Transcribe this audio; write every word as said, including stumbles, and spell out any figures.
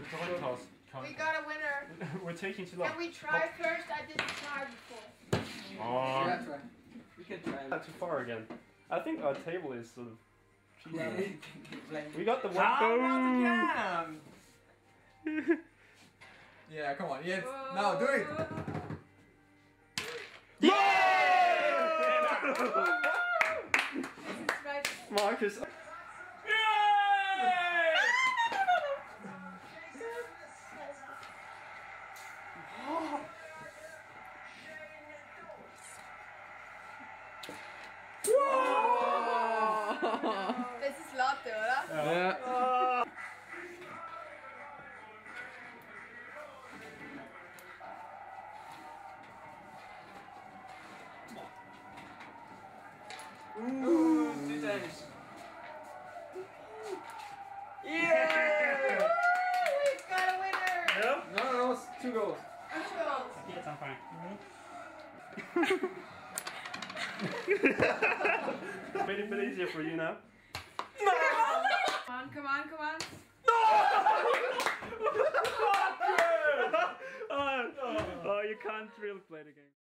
coin toss. We got a winner. We're taking too long. Can we try first? I didn't try before. Oh. Yeah, try. We can try. Not too far again. I think our table is sort of cheap. Yeah, We got the one. How about again? Yeah, come on. Yes. Now do it. Yeah! Marcus. Yay! Das ist Latte, oder? Ja. Ooh, two times. Yeah! We've got a winner! Yeah? No, no, it's two goals. Two goals. Yes, I'm fine. Made it a bit easier for you now. No! Come on, come on, come on. No! oh, oh, you can't really play the game.